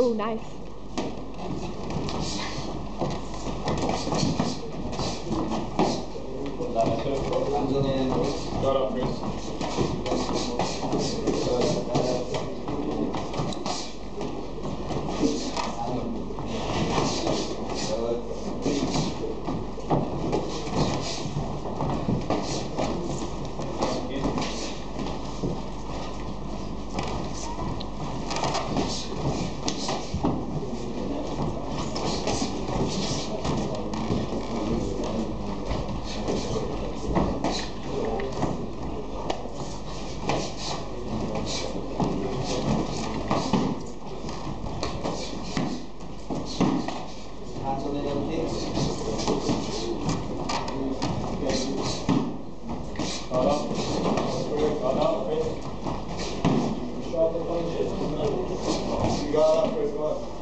Oh, nice. Hands on the end. Got up, Chris. Hands on the end, kicks. Got up. Got up, Chris. Sharp the punches. You got up, Chris, go on.